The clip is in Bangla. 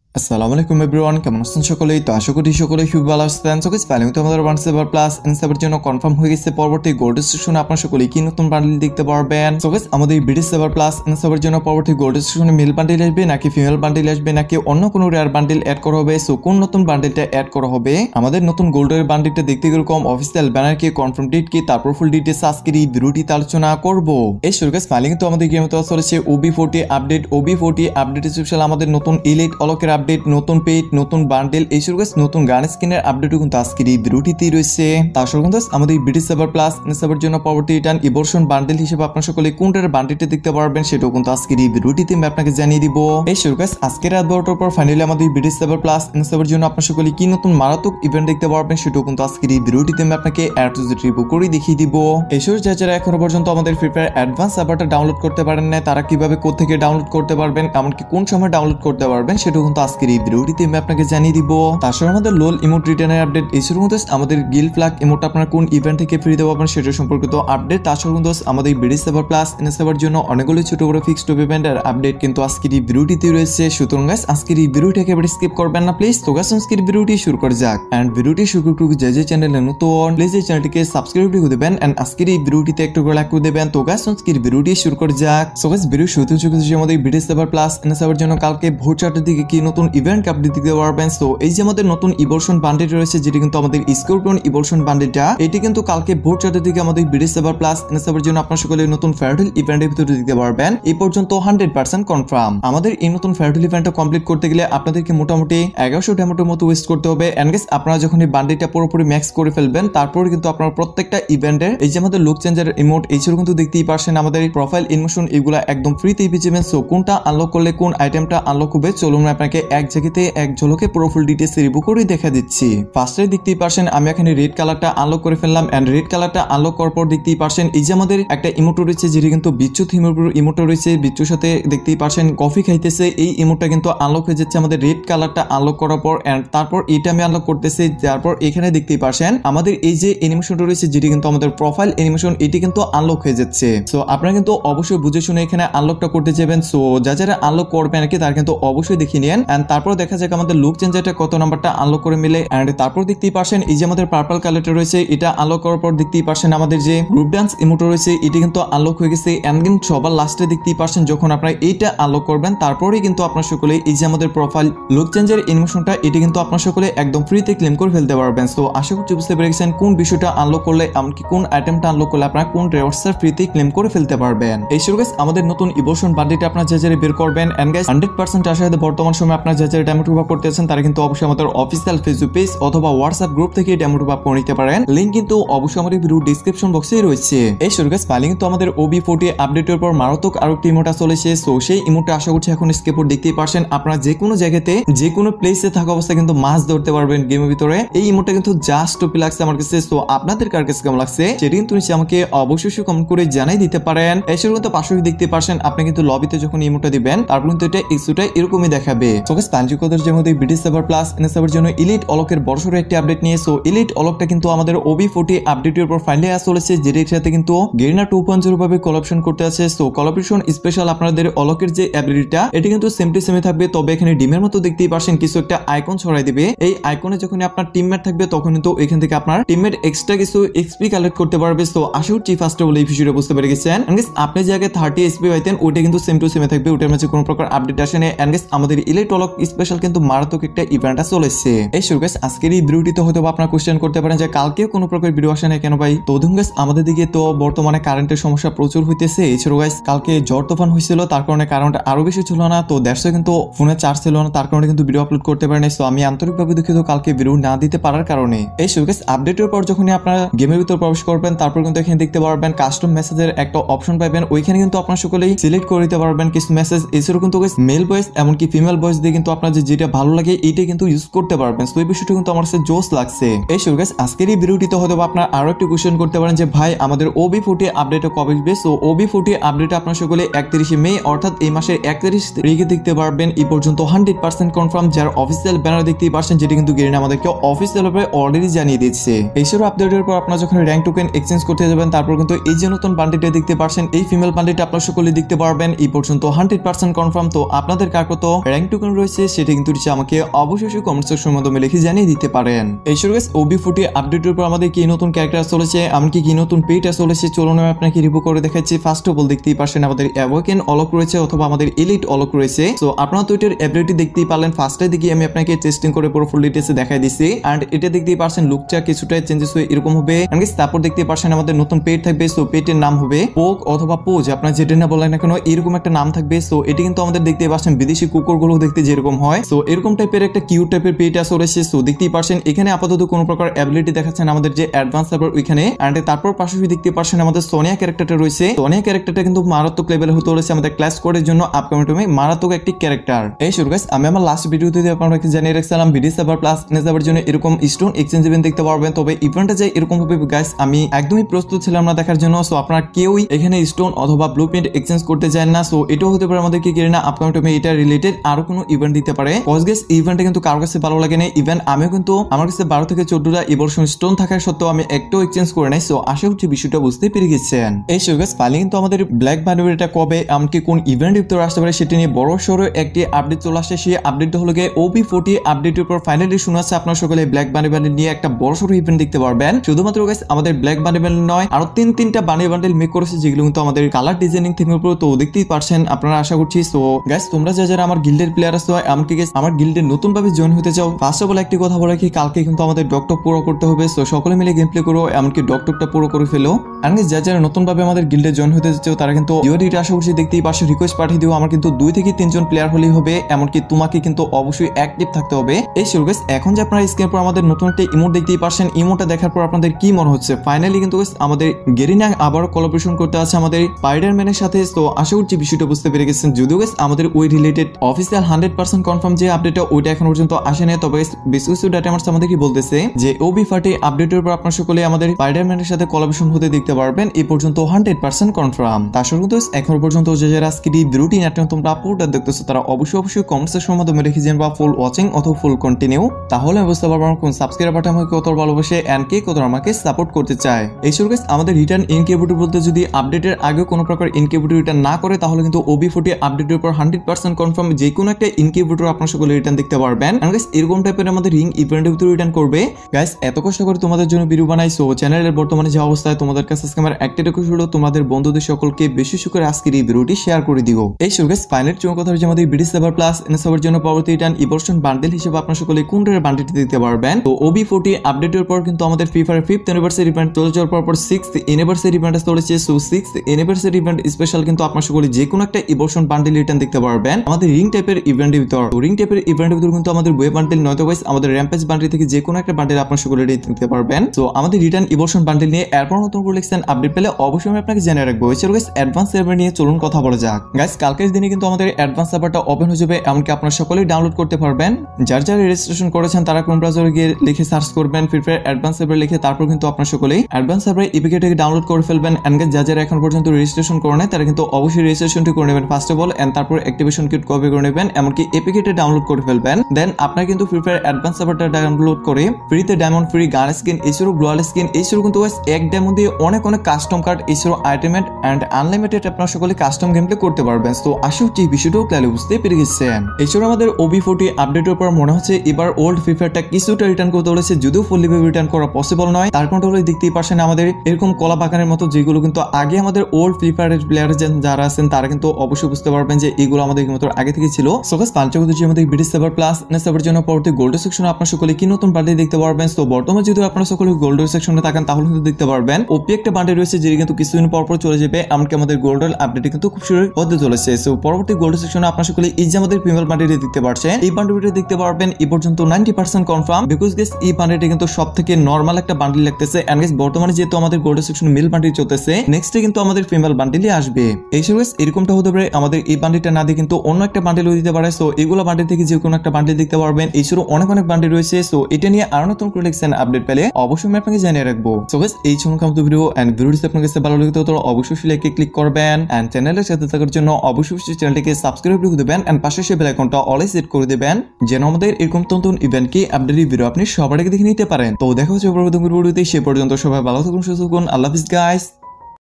আসসালামু আলাইকুম এভরিওয়ান, কেমন আছেন সকলেই? তো আশা করি সকলেই খুব ভালো আছেন। সো গাইস, ফাইনালি তো আমাদের 1 প্লাস ইনসাবের জন্য কনফার্ম হয়ে গেছে। পরবর্তী গোল্ড স্টেশনে আপনারা সকলেই কি নতুন বান্ডেল দেখতে পারবেন। সো গাইস, আমাদের বিডি সার্ভার প্লাস ইনসাবের জন্য পরবর্তী গোল্ড স্টেশনে মেল বান্ডেল আসবে নাকি ফিমেল বান্ডেল আসবে নাকি অন্য কোনো রেয়ার বান্ডেল অ্যাড করা হবে। সো কোন নতুন বান্ডেলটা অ্যাড করা হবে, আমাদের নতুন গোল্ডের বান্ডেলটা দেখতে কিরকম, অফিসিয়াল ব্যানার কি, কনফার্ম ডেট কি, তারপর ফুল ডিটেইলস আজকের এই ভিডিওটিতে আলোচনা করব। এই সো গাইস, ফাইনালি তো আমাদের গেমে তো চলেছে OB40 update. OB40 update special আমাদের নতুন ইলিট অলকের আপডেট, নতুন নতুন বান্ডেল, এই সুরগাস নতুন গান স্কিনের আপডেটও কিন্তু আজকের এই ভিডিওটিতে রয়েছে। তার সঙ্গে কিন্তু আমাদের বিডি সার্ভার প্লাস ইনসাবের জন্য পরবর্তী রিটার্ন ইভোশন বান্ডেল হিসেবে আপনারা সকলে কোনটার বান্ডেলটা দেখতে পারবেন সেটাও কিন্তু আজকের এই ভিডিওটিতে আমি আপনাকে জানিয়ে দিব। এই সুরগাস আজকের রাত 12টার পর ফাইনালি আমাদের বিডি সার্ভার প্লাস ইনসাবের জন্য আপনারা সকলে কি নতুন মারাত্মক ইভেন্ট দেখতে পারবেন সেটাও কিন্তু আজকের এই ভিডিওটিতে আমি আপনাকে রিভিউ করে দেখিয়ে দিব। এই সুর যারা এখনো পর্যন্ত আমাদের ফ্রি ফায়ার অ্যাডভান্স সার্ভারটা ডাউনলোড করতে পারেন না, তারা কিভাবে কোথা থেকে ডাউনলোড করতে পারবেন, এমনকি কোন সময় ডাউনলোড করতে পারবেন সেটাও কিন্তু আজকের এই ভিডিওটিতে আমি আপনাকে জানিয়ে দিব। তার সঙ্গে আমাদের লোল ইমোট রিটার্নের আপডেট, এছাড়াও কিন্তু আমাদের গিল ফ্ল্যাগ ইমোট আপনারা কোন ইভেন্ট থেকে ফ্রি দিতে পারবেন সেটা সম্পর্কিত আপডেট। তার সঙ্গে কিন্তু আমাদের বিডি সার্ভার প্লাস ইনসাবের জন্য অনেকগুলো ছোট বড় ফিক্সড ইভেন্টের আপডেট কিন্তু আজকের এই ভিডিওটিতে রয়েছে। সুতরাং গাইস, আজকের এই ভিডিওটাকে একেবারে স্কিপ করবেন না প্লিজ। তো গাইস, আজকের ভিডিওটি শুরু করা যাক। এন্ড ভিডিওটি শুরু করতে যে চ্যানেলে নতুন প্লিজ এই চ্যানেলটিকে সাবস্ক্রাইব করে দিবেন এন্ড আজকের এই ভিডিওটিতে একটু করে লাইক করে দিবেন। তো গাইস, আজকের ভিডিওটি শুরু করা যাক। সো গাইস, ভিডিও শুরুতে চলেছে আমাদের বিডি সার্ভার প্লাস ইনসাবের জন্য কালকে ভোর 4টার দিকে কি নতুন ইভেন্ট আপডেট দিতে পারবেন। সো এই যে আমাদের নতুন ইভোশন বান্ডেল রয়েছে, যেটি কিন্তু আমাদের স্করপিয়ন ইভোশন বান্ডেলটা, এটি কিন্তু কালকে ভোর 4টার দিকে আমাদের বিডি সার্ভার প্লাস ইনসাবের জন্য আপনারা সকলে নতুন ফেয়ারডেল ইভেন্টের ভিতরে দিতে পারবেন। এই পর্যন্ত 100% কনফার্ম। আমাদের এই নতুন ফেয়ারডেল ইভেন্টটা কমপ্লিট করতে গেলে আপনাদেরকে মোটামুটি 1100 ডেমোটের মতো ওয়েস্ট করতে হবে। এন্ড গাইস, আপনারা যখন এই বান্ডেলটা পুরোপুরি ম্যাক্স করে ফেলবেন তারপর কিন্তু আপনারা প্রত্যেকটা ইভেন্টের এই যে আমাদের লুক চেঞ্জার ইমোট, এইসব কিন্তু দেখতেই পারছেন আমাদের এই প্রোফাইল ইমোশন, এগুলা একদম ফ্রিতে পেয়ে যাবেন। সো কোনটা আনলক করলে কোন আইটেমটা আনলক হবে চলুন আপনাকে এক জায়গাতে এক ঝলকে পুরো ফুল ডিটেইলস রিভিউ করে দেখা দিচ্ছি। ফার্স্টে দেখতেই পারছেন আমি এখানে রেড কালারটা আনলক করে ফেললাম। এন্ড রেড কালারটা আনলক করার পর দেখতেই পারছেন এই যে আমাদের একটা ইমোটো রয়েছে, যেটি কিন্তু বিচ্ছু থিমের ইমোটো রয়েছে। বিচ্ছুর সাথে দেখতেই পারছেন কফি খাইতেছে, এই ইমোটটা কিন্তু আনলক হয়ে যাচ্ছে আমাদের রেড কালারটা আনলক করার পর। এন্ড তারপর এটা আমি আনলক করতেছি, তারপর এখানে দেখতেই পারছেন আমাদের এই যে অ্যানিমেশনটা রয়েছে, যেটি কিন্তু আমাদের প্রোফাইল অ্যানিমেশন, এটি কিন্তু আনলক হয়ে যাচ্ছে। সো আপনারা কিন্তু অবশ্যই বুঝে শুনে এখানে আনলকটা করতে যাবেন। সো যারা আনলক করবেন আর কি তারা কিন্তু অবশ্যই দেখে নিন। এন্ড তারপর দেখা যাক আমাদের লুক চেঞ্জারটা কত নাম্বারটা আনলক করে মিলে। এন্ড তারপর দেখতেই পারছেন এই যে আমাদের পার্পল কালারটা রয়েছে, এটা আনলক করার পর দেখতেই পারছেন আমাদের যে গ্রুপ ডান্স ইমোটো রয়েছে, এটি কিন্তু আনলক হয়ে গেছে। এন্ড কিন্তু সবার লাস্টে দেখতেই পারছেন যখন আপনারা এইটা আনলক করবেন তারপরেই কিন্তু আপনার সকলে এই যে আমাদের প্রোফাইল লুক চেঞ্জার অ্যানিমেশনটা, এটি কিন্তু আপনার সকলে একদম ফ্রিতে ক্লেম করে ফেলতে পারবেন। সো আশা করছি বুঝতে পেরেছেন কোন বিষয়টা আনলক করলে, এমনকি কোন আইটেমটা আনলক করলে আপনারা কোন রিওয়ার্ডসটা ফ্রিতে ক্লেম করে ফেলতে পারবেন। এই সব গাইস, আমাদের নতুন ইভোশন বান্ডেলটা আপনারা যারা বের করবেন। এন্ড গাইস, 100% আশাবাদী বর্তমান সময়ে আপনারা যারা ডেমো টপ আপ করতেছেন তারা কিন্তু অবশ্যই আমাদের অফিসিয়াল ফেসবুক পেজ অথবা হোয়াটসঅ্যাপ গ্রুপ থেকে ডেমো টপ আপ করে নিতে পারেন। লিংক কিন্তু অবশ্যই আমাদের ভিডিও ডেসক্রিপশন বক্সে রয়েছে। এই সব গাইস, ফাইনালি কিন্তু আমাদের OB40 আপডেটের পর মারাত্মক আরো একটি ইমোট চলেছে। সো সেই ইমোটটা আশা করছি এখন স্কেপবোর্ড দেখতেই পারছেন, আপনারা যে কোনো জায়গাতে যে কোনো প্লেসে থাকা অবস্থায় কিন্তু মাছ ধরতে পারবেন গেমের ভিতরে। এই ইমোটটা কিন্তু জাস্ট টপি লাগছে আমার কাছে। সো আপনাদের কার কাছে কেমন লাগছে সেটা কিন্তু নিচে আমাকে অবশ্যই কমেন্ট করে জানাই দিতে পারেন। এছাড়াও কিন্তু পাশে দেখতে পারছেন আপনি কিন্তু লবিতে যখন ইমোটটা দিবেন তারপর কিন্তু এটা ইস্যুটা এরকমই দেখাবে। সো গাইস, পাঞ্জিকদের যে মধ্যে বিডি সার্ভার প্লাস ইনসাবের জন্য ইলিট অলকের বড়সড় একটি আপডেট নিয়ে। সো ইলিট অলকটা কিন্তু আমাদের OB40 আপডেটের উপর ফাইনালি আসা চলেছে, যেটির সাথে কিন্তু গেরিনা 2.0 ভাবে কোলাবরেশন করতে আছে। সো কোলাবরেশন স্পেশাল আপনাদের অলকের যে অ্যাবিলিটিটা, এটি কিন্তু সেমটি সেমই থাকবে, তবে এখানে ডিমের মতো দেখতেই পারছেন কিছু একটা আইকন ছড়াই দিবে। এই আইকনে যখন আপনার টিমমেট থাকবে তখন কিন্তু এখান থেকে আপনার টিমমেট এক্সট্রা কিছু XP কালেক্ট করতে পারবে। সো আশা করছি ফার্স্টে বলে এই বিষয়টা বুঝতে পেরে গেছেন। আপনি যে আগে 30 XP পাইতেন ওইটা কিন্তু সেম টু সেমে থাকবে, ওটার মাঝে কোনো প্রকার আপডেট আসে না। এন্ড গাইস, আমাদের ইলিট অলক স্পেশাল কিন্তু মারাত্মক একটা ইভেন্ট চলেছে। এই সো গাইস, আজকের এই ভিডিওটিতে হয়তো আপনারা কোশ্চেন করতে পারেন যে কালকে কোনো প্রকার ভিডিও আসে না কেন ভাই। তো দেখুন গাইস, আমাদের দিকে তো বর্তমানে কারেন্টের সমস্যা প্রচুর হইতেছে। এছাড়াও গাইস, কালকে ঝড় তুফান হয়েছিল, তার কারণে কারেন্টটা আরো বেশি ছিল না। তো দেড়শো কিন্তু ফোনে চার্জ ছিল না, তার কারণে কিন্তু ভিডিও আপলোড করতে পারেন। সো আমি আন্তরিকভাবে দুঃখিত কালকে ভিডিও না দিতে পারার কারণে। এই সো গাইস, আপডেটের পর যখন আপনারা গেমের ভিতর প্রবেশ করবেন তারপর কিন্তু এখানে দেখতে পারবেন কাস্টম মেসেজের একটা অপশন পাবেন। ওইখানে কিন্তু আপনারা সকলেই সিলেক্ট করে দিতে পারবেন কিছু মেসেজ। এছাড়াও কিন্তু গাইস, মেল ভয়েস এমনকি ফিমেল ভয়েস দিয়ে কিন্তু আপনার যেটা ভালো লাগে এইটা কিন্তু ইউজ করতে পারবেন। সো এই বিষয়টা কিন্তু আমার কাছে জোস লাগছে। এই সো গাইস, আজকের এই ভিডিওটিতে হয়তো আপনারা আরো একটু কোশ্চেন করতে পারেন যে ভাই আমাদের OB40 আপডেটে কবে আসবে। সো OB40 আপডেট আপনারা সকলে 31 মে অর্থাৎ এই মাসের 31 তারিখে দেখতে পারবেন। এই পর্যন্ত 100% কনফার্ম, যার অফিসিয়াল ব্যানার দেখতেই পারছেন, যেটি কিন্তু গেরিনা আমাদেরকে অফিসিয়াল ভাবে অলরেডি জানিয়ে দিচ্ছে। এইসব আপডেটের পর আপনারা যখন র্যাঙ্ক টোকেন এক্সচেঞ্জ করতে যাবেন তারপর কিন্তু এই যে নতুন বান্ডেলটা দেখতে পারছেন, এই ফিমেল বান্ডেলটা আপনারা সকলে দেখতে পারবেন। এই পর্যন্ত 100% কনফার্ম। তো আপনাদের কার কত র্যাঙ্ক টোকেন রয়েছে সেটা কিন্তু আমাকে অবশ্যই কমেন্ট সেকশনের মাধ্যমে লিখে জানিয়ে দিতে পারেন। এই গাইস OB40 আপডেটের পর আমাদের কি নতুন ক্যারেক্টার চলেছে, এমনকি কি নতুন পেট চলেছে, চলুন আমি আপনাকে রিভিউ করে দেখাচ্ছি। ফার্স্ট অফ অল দেখতেই পাচ্ছেন আমাদের অ্যাওয়েকেন অলক রয়েছে অথবা আমাদের এলিট অলক রয়েছে। সো আপনারা তো এটার অ্যাবিলিটি দেখতেই পারলেন, ফার্স্টে দিকে আমি আপনাকে টেস্টিং করে পুরো ফুল ডিটেইলসে দেখাই দিছি। এন্ড এটা দেখতেই পাচ্ছেন লুকটা কিছুটা চেঞ্জেস হয়ে এরকম হবে। এন্ড গাইস তারপর দেখতেই পাচ্ছেন আমাদের নতুন পেট থাকবে। সো পেটের নাম হবে পোক অথবা পোজ, আপনারা যেটা না বলেন না কেন এরকম একটা নাম থাকবে। সো এটি কিন্তু আমাদের দেখতেই পাচ্ছেন বিদেশি কুকুরগুলো দেখতে যেরকম হয়, সো এরকম টাইপের একটা কিউট টাইপের পেট রয়েছে। সো দেখতেই পাচ্ছেন এখানে আপাতত কোনো প্রকার অ্যাবিলিটি দেখাচ্ছেন আমাদের যে অ্যাডভান্স সার্ভার ওইখানে। এন্ড তারপর পাশাপাশি দেখতে পাচ্ছেন আমাদের সোনিয়া ক্যারেক্টারটা রয়েছে। সোনিয়া ক্যারেক্টারটা কিন্তু মারাত্মক লেভেলে হতে চলেছে আমাদের ক্লাস কোডের জন্য আপকামিং টাইমে মারাত্মক একটি ক্যারেক্টার। এই শুরু গাইস আমি আমার লাস্ট ভিডিওতে আপনাদেরকে জানিয়ে রাখছিলাম বিডি সার্ভার প্লাস সার্ভার জন্য এরকম স্টোন এক্সচেঞ্জ ইভেন্ট দেখতে পারবেন। তবে ইভেন্টটা যে এরকম হবে গাইস আমি একদমই প্রস্তুত ছিলাম না দেখার জন্য। সো আপনারা কেউই এখানে স্টোন অথবা ব্লুপ্রিন্ট এক্সচেঞ্জ করতে চান না। সো এটাও হতে পারে আমাদের কি কেন না আপকামিং টাইমে এটা রিলেটেড আরো কোনো ইভেন্ট দিতে পারে। কজ গাইস ইভেন্টটা কিন্তু কারোর কাছে ভালো লাগে না। ইভেন আমিও কিন্তু আমার কাছে 12 থেকে 14টা ইভলিউশন স্টোন থাকার সত্ত্বেও আমি একটাও এক্সচেঞ্জ করে নাই। সো আশা করছি বিষয়টা বুঝতে পেরে গেছেন। এই শুরু গাইস ফাইনালি কিন্তু আমাদের ব্ল্যাক বান্ডিলটা কবে এমনকি কোন ইভেন্ট ভিতরে আসতে পারে সেটা নিয়ে বড় সড়ো একটি আপডেট চলে আসছে। সেই আপডেটটা হলো গিয়ে OB40 আপডেটের পর ফাইনালি শোনাচ্ছে আপনারা সকলে ব্ল্যাক বান্ডিল নিয়ে একটা বড় সড়ো ইভেন্ট দেখতে পারবেন। শুধুমাত্র গাইস আমাদের ব্ল্যাক বান্ডিল নয় আরো তিনটা বান্ডিল মেক করেছে যেগুলো কিন্তু আমাদের কালার ডিজাইনিং থিমের উপর। তো দেখতেই পারছেন আপনারা আশা করছি। সো গাইস তোমরা যারা আমার গিল্ডের প্লেয়ার আছো এমনকি গাইস আমার গিল্ডে নতুন ভাবে জয়েন হতে চাও, ফার্স্ট অফ অল একটি কথা বলে কি কালকে কিন্তু আমাদের ডক্টর পুরো করতে হবে। সো সকলে মিলে গেম প্লে করো, এমনকি ডক্টরটা পুরো করে ফেলো। আর যারা নতুন ভাবে আমাদের গিল্ডে জয়েন হতে চাও তারা কিন্তু ইউআইডি আশা করছি দেখতেই পাশে রিকোয়েস্ট পাঠিয়ে দিও। আমার কিন্তু 2 থেকে 3 জন প্লেয়ার হলেই হবে, এমনকি তোমাকে কিন্তু অবশ্যই অ্যাক্টিভ থাকতে হবে। এই শুরু গাইস এখন যে আপনারা স্ক্রিনের পর আমাদের নতুন একটা ইমোট দেখতেই পাচ্ছেন, ইমোটটা দেখার পর আপনাদের কি মনে হচ্ছে? ফাইনালি কিন্তু আমাদের গেরিনা আবার কোলাবোরেশন করতে আছে আমাদের স্পাইডারম্যানের সাথে। তো আশা করছি বিষয়টা বুঝতে পেরে গেছেন। যদিও গাইস আমাদের ওই রিলেটেড অফিসিয়াল 100% কনফার্ম যে আপডেটটা ওইটা এখন পর্যন্ত আসে না। তবে বেশ কিছু ডাটামার্স আমাদের কি বলতেছে যে OB40 আপডেটের পর আপনারা সকলে আমাদের স্পাইডারম্যানের সাথে কোলাবোরেশন হতে দেখতে পারবেন। এই পর্যন্ত 100% কনফার্ম। তার সঙ্গে তো এখন পর্যন্ত যারা আজকে এই ভিডিওটি নাটক তোমরা আপলোড দেখতেছো তারা অবশ্যই কমেন্ট সেকশনের মাধ্যমে লিখে দিন বা ফুল ওয়াচিং অথবা ফুল কন্টিনিউ, তাহলে বুঝতে পারবো কোন সাবস্ক্রাইবার আমাকে কত ভালোবাসে এন্ড কে কত আমাকে সাপোর্ট করতে চায়। এই শুরু গাইস আমাদের রিটার্ন ইনকিউবেটর বলতে যদি আপডেটের আগে কোনো প্রকার ইনকিউবেটর রিটার্ন না করে তাহলে কিন্তু OB40 আপডেটের উপর 100% কনফার্ম যে কোনো একটা ইনকিউবেটর আপনারা সকলে রিটার্ন দেখতে পারবেন। এন্ড গাইস এরকম টাইপের আমাদের রিং ইভেন্টের ভিতরে রিটার্ন করবে। গাইস এত কষ্ট করে তোমাদের জন্য ভিডিও বানাই। সো চ্যানেলের বর্তমানে যে অবস্থায় তোমাদের কাছে আজকে আমার একটা রিকোয়েস্ট হলো তোমাদের বন্ধুদের সকলকে বেশি করে আজকের এই ভিডিওটি শেয়ার করে দিও। এই শুরু গাইস ফাইনাল চূড়ান্ত কথা হচ্ছে আমাদের বিডি সার্ভার প্লাস সার্ভার জন্য পরবর্তী রিটার্ন ইভলিউশন বান্ডেল হিসেবে আপনারা সকলে কোন ধরনের বান্ডেলটি দিতে পারবেন। তো OB40 আপডেটের পর কিন্তু আমাদের free fire 5th anniversary event চলে যাওয়ার পর 6th অ্যানিভার্সারি ইভেন্ট চলেছে। So 6th anniversary event special কিন্তু আপনারা সকলে যে কোনো একটা ইভলিউশন বান্ডেল রিটার্ন দেখতে পারবেন আমাদের রিং টাইপের ইভেন্টের ভিতর। রিং টাইপের ইভেন্টের ভিতর কিন্তু আমাদের ওয়েব বান্ডেল নয়তো গাইস আমাদের র্যাম্পেজ বান্ডেল থেকে যে কোনো একটা বান্ডেল আপনারা সকলে দেখতে পারবেন। সো আমাদের রিটার্ন ইভলিউশন বান্ডেল নিয়ে এরপর নতুন কালেকশন আপডেট পেলে অবশ্যই আমি আপনাকে জানিয়ে রাখবো। এছাড়াও গাইস অ্যাডভান্স সার্ভার নিয়ে চলুন কথা বলা যাক। গাইস কালকের দিনে কিন্তু আমাদের অ্যাডভান্স সার্ভারটা ওপেন হয়ে যাবে, এমনকি আপনারা সকলেই ডাউনলোড করতে পারবেন। যারা রেজিস্ট্রেশন করেছেন তারা ক্রোম ব্রাউজারে গিয়ে লিখে সার্চ করবেন ফ্রি ফায়ার অ্যাডভান্স সার্ভার লিখে, তারপর কিন্তু আপনারা সকলেই অ্যাডভান্স সার্ভার এপিকেটাকে ডাউনলোড করে ফেলবেন। এন্ড গাইস যারা এখন পর্যন্ত রেজিস্ট্রেশন করে নাই তারা কিন্তু অবশ্যই রেজিস্ট্রেশনটি করে নেবেন ফার্স্ট অফ অল, এন্ড তারপর অ্যাক্টিভেশন কিট কপি করে নেবেন, এমনকি এপিকেটে ডাউনলোড করে ফেলবেন। দেন আপনারা কিন্তু ফ্রি ফায়ার অ্যাডভান্স সার্ভারটা ডাউনলোড করে ফ্রিতে ডায়মন্ড ফ্রি গান স্কিন এছাড়াও গ্লোয়াল স্কিন এছাড়াও কিন্তু এক ডায়মন্ড দিয়ে অনেক কাস্টম কার্ড এছাড়াও আইটেমেন্ট এন্ড আনলিমিটেড আপনারা সকলে কাস্টম গেম প্লে করতে পারবেন। তো আশা করছি বিষয়টাও ক্লিয়ার বুঝতে পেরে গেছেন। এছাড়াও আমাদের OB40 আপডেটের পর মনে হচ্ছে এবার ওল্ড ফ্রি ফায়ারটা কিছুটা রিটার্ন করতে বলেছে, যদিও ফুললি রিটার্ন করা পসিবল নয়। তার কারণটা হলো দেখতেই পাচ্ছেন আমাদের এরকম কলা বাগানের মতো যেগুলো কিন্তু আগে আমাদের ওল্ড ফ্রি ফায়ারের প্লেয়ার যারা আছেন তারা কিন্তু অবশ্যই বুঝতে পারবেন যে এগুলো আমাদের মতো আগে থেকে ছিল। সো গাইস পাঞ্চগতি আমাদের বিডি সার্ভার প্লাস সার্ভার জন্য পরবর্তী গোল্ড সেকশনে আপনারা সকলে কি নতুন বান্ডেল দেখতে পারবেন। তো বর্তমানে যদি আপনারা সকলে গোল্ড সেকশনে থাকেন তাহলে কিন্তু দেখতে পারবেন ওপি একটা বান্ডেল রয়েছে যেটি কিন্তু কিছুদিন পর চলে যাবে, এমনকি আমাদের গোল্ড আপডেট কিন্তু খুব শীঘ্রই হতে চলেছে। সো পরবর্তী গোল্ড সেকশনে আপনারা সকলে এই যে আমাদের ফিমেল বান্ডেল দেখতে পাচ্ছেন, এই বান্ডেলটি দেখতে পারবেন এই পর্যন্ত 90% কনফার্ম, বিকজ গাইস এই বান্ডেলটি কিন্তু সবথেকে নরমাল একটা বান্ডেল লাগতেছে। এন্ড গাইস বর্তমানে যেহেতু আমাদের গোল্ড সেকশনে মেল বান্ডেল চলতেছে, নেক্সটে কিন্তু আমাদের ফিমেল বান্ডেলই আসবে। এই সব গাইস এরকমটা হতে পারে আমাদের এই বান্ডেলটা না দিয়ে কিন্তু অন্য একটা বান্ডেল দিতে পারে। সো এগুলো বান্ডেল থেকে যে কোনো একটা বান্ডেল দেখতে পারবেন। এছাড়াও অনেক বান্ডেল রয়েছে। সো এটা নিয়ে আরো নতুন কালেকশন আপডেট পেলে অবশ্যই আমি আপনাকে জানিয়ে রাখবো। সো গাইস এই সংক্রান্ত ভিডিও এন্ড ভিডিওটি আপনার কাছে ভালো লাগে তো অবশ্যই লাইকে ক্লিক করবেন এন্ড চ্যানেলের সাথে থাকার জন্য অবশ্যই চ্যানেলটিকে সাবস্ক্রাইব করে দিবেন এন্ড পাশে সেই বেল আইকনটা অল সেট করে দিবেন যেন আমাদের এরকম নতুন ইভেন্ট কি আপডেট ভিডিও আপনি সবার আগে দেখে নিতে পারেন। তো দেখা হচ্ছে পরবর্তী ভিডিওতে, সে পর্যন্ত সবাই ভালো থাকুন সুস্থ থাকুন। আল্লাহ হাফেজ গাইস।